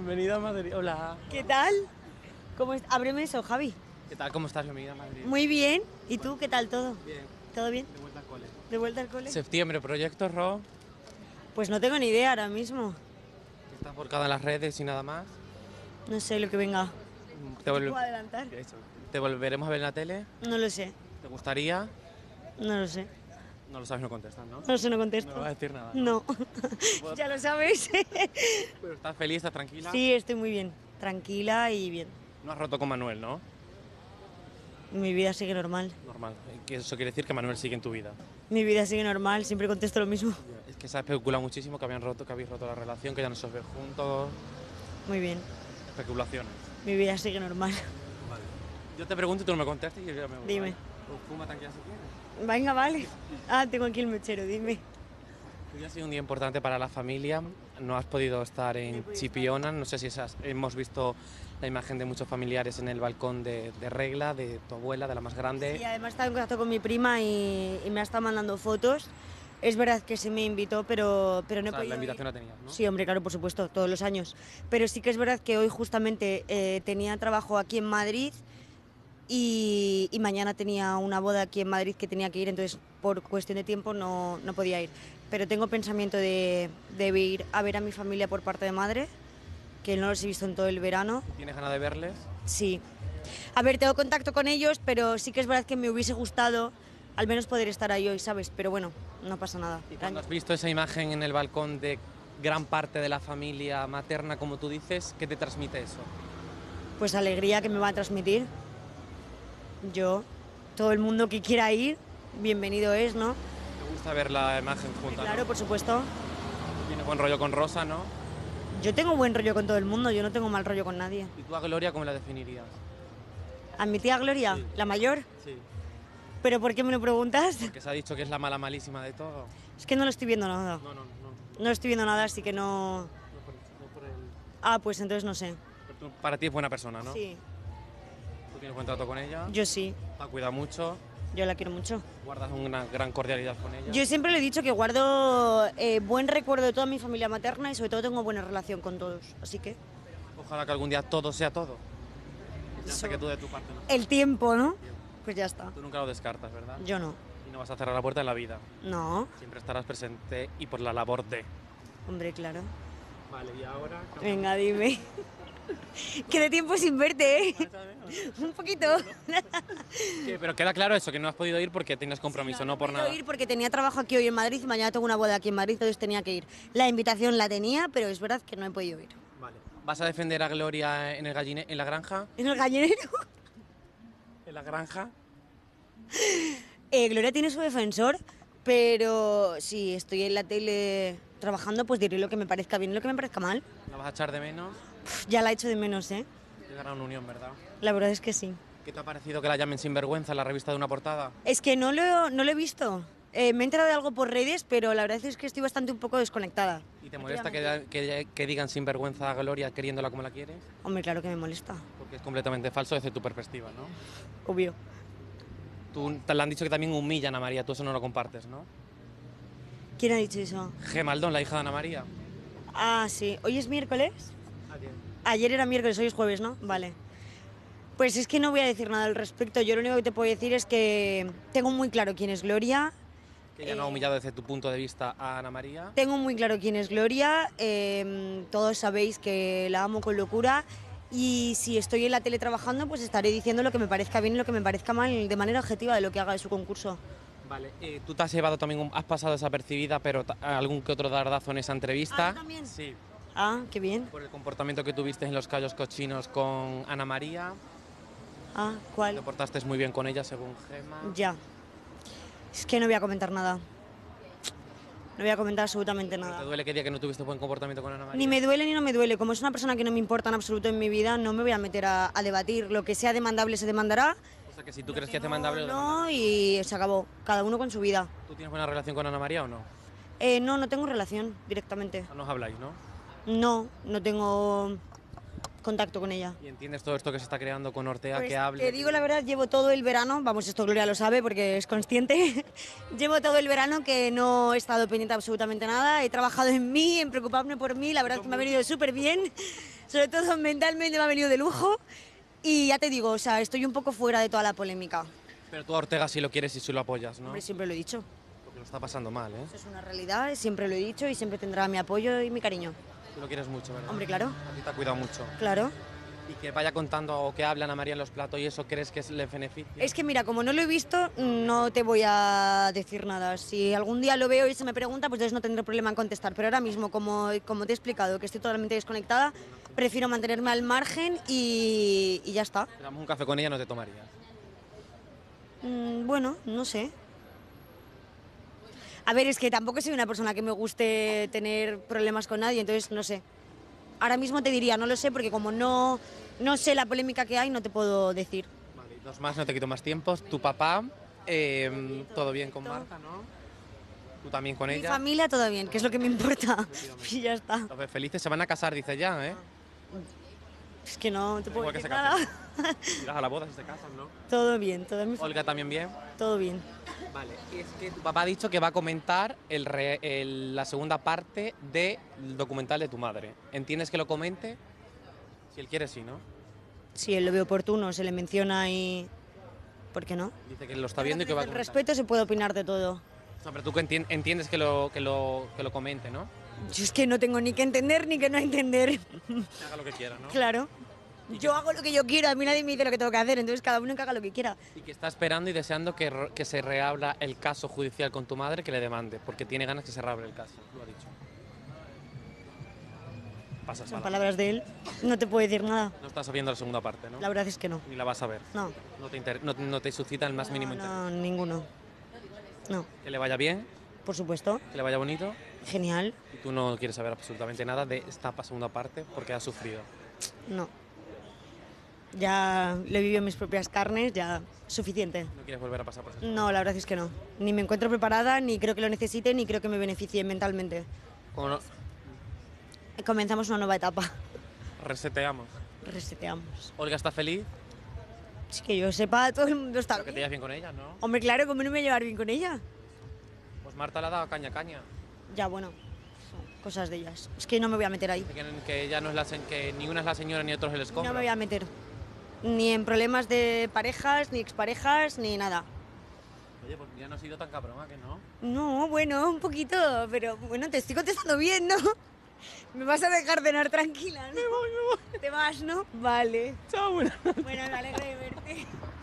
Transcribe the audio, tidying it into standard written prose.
Bienvenida a Madrid. Hola. ¿Qué tal? Ábreme eso, Javi. ¿Qué tal? ¿Cómo estás? Bienvenida a Madrid. Muy bien. ¿Y tú qué tal todo? Bien. ¿Todo bien? De vuelta al cole. ¿De vuelta al cole? Septiembre, proyecto RO. Pues no tengo ni idea ahora mismo. Estás volcada en las redes y nada más. No sé lo que venga. Te, vol- ¿Puedo adelantar? Eso. ¿Te volveremos a ver en la tele? No lo sé. ¿Te gustaría? No lo sé. No lo sabes, no contestas, ¿no? No lo sé, no contesto. No vas a decir nada. No. Ya lo sabes. Pero ¿estás feliz? ¿Estás tranquila? Sí, estoy muy bien. Tranquila y bien. No has roto con Manuel, ¿no? Mi vida sigue normal. Normal. Que eso quiere decir que Manuel sigue en tu vida. Mi vida sigue normal, siempre contesto lo mismo. Es que se ha especulado muchísimo que habéis roto la relación, que ya no se os ve juntos. Muy bien. Especulaciones. Mi vida sigue normal. Vale. Yo te pregunto y tú no me contestas y yo ya me voy. Dime. Pues fuma tranquila si quieres. Venga, vale. Ah, tengo aquí el mechero, dime. Hoy ha sido un día importante para la familia, no has podido estar en Chipiona, no sé si hemos visto la imagen de muchos familiares en el balcón de Regla, de tu abuela, de la más grande. Sí, además estaba en contacto con mi prima y me ha estado mandando fotos. Es verdad que sí me invitó, pero no he O sea, podido la invitación ir. la tenías, ¿no? Sí, hombre, claro, por supuesto, todos los años. Pero sí que es verdad que hoy justamente tenía trabajo aquí en Madrid y mañana tenía una boda aquí en Madrid que tenía que ir, entonces por cuestión de tiempo no podía ir. Pero tengo pensamiento de ir a ver a mi familia por parte de madre, que no los he visto en todo el verano. ¿Tienes ganas de verles? Sí. A ver, tengo contacto con ellos, pero sí que es verdad que me hubiese gustado al menos poder estar ahí hoy, ¿sabes? Pero bueno, no pasa nada. ¿Y cuando has visto esa imagen en el balcón de gran parte de la familia materna, como tú dices, qué te transmite eso? Pues alegría que me va a transmitir. Yo, todo el mundo que quiera ir, bienvenido es, ¿no? ¿Te gusta ver la imagen junta? Claro, ¿no? por supuesto. Tiene buen rollo con Rosa, ¿no? Yo tengo buen rollo con todo el mundo, yo no tengo mal rollo con nadie. ¿Y tú a Gloria cómo la definirías? ¿A mi tía Gloria, Sí. la mayor? Sí. ¿Pero por qué me lo preguntas? Que se ha dicho que es la mala malísima de todo. Es que no lo estoy viendo nada. No. No estoy viendo nada, así que no... No por el... Ah, pues entonces no sé. Pero tú, para ti es buena persona, ¿no? Sí, Tú tienes buen trato con ella, yo sí, la cuida mucho, yo la quiero mucho. guardas una gran cordialidad con ella. Yo siempre le he dicho que guardo buen recuerdo de toda mi familia materna y sobre todo tengo buena relación con todos, así que... Ojalá que algún día todo sea todo. Ya sé Eso. que tú de tu parte no. El tiempo, ¿no? Pues ya está. Tú nunca lo descartas, ¿verdad? Yo no. Y no vas a cerrar la puerta en la vida. No, Siempre estarás presente y por la labor de. hombre, claro. Vale, y ahora... Venga, dime. Que de tiempo sin verte, ¿eh? Un poquito. Pero queda claro eso, que no has podido ir porque tienes compromiso, no por Puedo nada. ir porque tenía trabajo aquí hoy en Madrid y mañana tengo una boda aquí en Madrid, entonces tenía que ir. La invitación la tenía, pero es verdad que no he podido ir. Vale. ¿Vas a defender a Gloria en en la granja? ¿En el gallinero? ¿En la granja? Gloria tiene su defensor, pero si estoy en la tele trabajando, pues diré lo que me parezca bien y lo que me parezca mal. ¿La vas a echar de menos? Ya la echo de menos, ¿eh? Llegar a una unión, ¿verdad? La verdad es que sí. ¿Qué te ha parecido que la llamen sinvergüenza en la revista de una portada? Es que no lo he visto. Me he enterado de algo por redes, pero la verdad es que estoy bastante un poco desconectada. ¿Y te molesta que digan sinvergüenza a Gloria queriéndola como la quieres? Hombre, claro que me molesta. Porque es completamente falso desde tu perspectiva, ¿no? Obvio. Tú te le han dicho que también humillan a María, tú eso no lo compartes, ¿no? ¿Quién ha dicho eso? Gemaldón, la hija de Ana María. Ah, sí. ¿Hoy es miércoles? Ayer era miércoles, hoy es jueves, ¿no? Vale. Pues es que no voy a decir nada al respecto. Yo lo único que te puedo decir es que tengo muy claro quién es Gloria. Que ella no ha humillado desde tu punto de vista a Ana María. Tengo muy claro quién es Gloria. Todos sabéis que la amo con locura. Y si estoy en la tele trabajando, pues estaré diciendo lo que me parezca bien y lo que me parezca mal de manera objetiva de lo que haga de su concurso. Vale, tú te has llevado también, has pasado desapercibida, pero algún que otro dardazo en esa entrevista. Ah, ¿tú también? Sí. Ah, qué bien. Por el comportamiento que tuviste en los callos cochinos con Ana María. Ah, Te ¿cuál? portaste muy bien con ella, según Gema. Ya. Es que no voy a comentar nada. No voy a comentar absolutamente ¿Te nada. duele que diga que no tuviste buen comportamiento con Ana María? Ni me duele ni no me duele. Como es una persona que no me importa en absoluto en mi vida, no me voy a meter a debatir. Lo que sea demandable se demandará. O sea, que si tú crees que es demandable, lo No, demandarás. y se acabó. Cada uno con su vida. ¿Tú tienes buena relación con Ana María o no? No no tengo relación directamente. No os habláis, ¿no? No tengo contacto con ella. Y entiendes todo esto que se está creando con Ortega, Pues que hable. te digo la verdad, llevo todo el verano, vamos, esto Gloria lo sabe porque es consciente, llevo todo el verano que no he estado pendiente de absolutamente nada, he trabajado en mí, en preocuparme por mí, la verdad es que me ha venido súper bien, Sobre todo mentalmente me ha venido de lujo. Y ya te digo, o sea, estoy un poco fuera de toda la polémica. Pero tú a Ortega sí lo quieres y sí lo apoyas, ¿no? Hombre, siempre lo he dicho. Porque lo está pasando mal, ¿eh? Eso es una realidad, siempre lo he dicho y siempre tendrá mi apoyo y mi cariño. Tú lo quieres mucho, ¿verdad? Hombre, claro. A ti te ha cuidado mucho. Claro. Y que vaya contando o que hablan a María en los platos y eso, ¿crees que le beneficia? Es que mira, como no lo he visto, no te voy a decir nada. Si algún día lo veo y se me pregunta, pues entonces no tendré problema en contestar. Pero ahora mismo, como te he explicado, que estoy totalmente desconectada, prefiero mantenerme al margen y ya está. Si damos un café con ella, no te tomarías. Bueno, no sé. A ver, es que tampoco soy una persona que me guste tener problemas con nadie, entonces no sé. Ahora mismo te diría, no lo sé, porque como no sé la polémica que hay, no te puedo decir. Vale, dos más, no te quito más tiempo. Tu papá, todo bien con Marta, ¿no? Tú también con Mi ella. familia todo bien, que es lo que me importa. Y ya está. Entonces, felices, se van a casar, dice ya, ¿eh? Es que no te puedo Igual que decir se nada. Irás a la boda si se casan, ¿no? Todo bien, todo mi Olga también bien. todo bien. Vale, es que tu papá ha dicho que va a comentar la segunda parte del documental de tu madre. ¿Entiendes que lo comente? Si él quiere, sí, ¿no? Si él lo ve oportuno, se le menciona y... ¿Por qué no? Dice que lo está viendo y que va a Desde el comentar. respeto se puede opinar de todo. No, pero tú que entiendes que lo comente, ¿no? Yo es que no tengo ni que entender ni que no entender. Que haga lo que quiera, ¿no? Claro. Yo hago lo que yo quiero, a mí nadie me dice lo que tengo que hacer, entonces cada uno que haga lo que quiera. Y que está esperando y deseando que se reabra el caso judicial con tu madre, que le demande, porque tiene ganas que se reabra el caso, lo ha dicho. Pasas Son a palabras de él, no te puedo decir nada. No estás viendo la segunda parte, ¿no? La verdad es que no. Ni la vas a ver. No. No te suscita el más mínimo interés. No, ninguno. No, Que le vaya bien, por supuesto. que le vaya bonito, Genial. y tú no quieres saber absolutamente nada de esta segunda parte porque has sufrido. No. Ya lo he vivido en mis propias carnes, ya suficiente. No quieres volver a pasar por eso. No, la verdad es que no. Ni me encuentro preparada, ni creo que lo necesite, ni creo que me beneficie mentalmente. Como no, Comenzamos una nueva etapa. reseteamos. Reseteamos. Olga está feliz, Es que yo sepa, todo el mundo está pero que te bien. llevas bien con ella, ¿no? Hombre, claro, ¿cómo no me voy a llevar bien con ella? Pues Marta le ha dado caña. Ya, bueno, cosas de ellas. Es que no me voy a meter ahí. Dice que ella no es que ni una es la señora ni otro es el escombro. No me voy a meter. Ni en problemas de parejas, ni exparejas, ni nada. Oye, pues ya no ha sido tan cabrona, que no. No, bueno, un poquito, pero bueno, te estoy contestando bien, ¿no? Me vas a dejar cenar tranquila, ¿no? Me voy. ¿Te vas, no? Vale. Chao, buena. Bueno, me alegro de verte.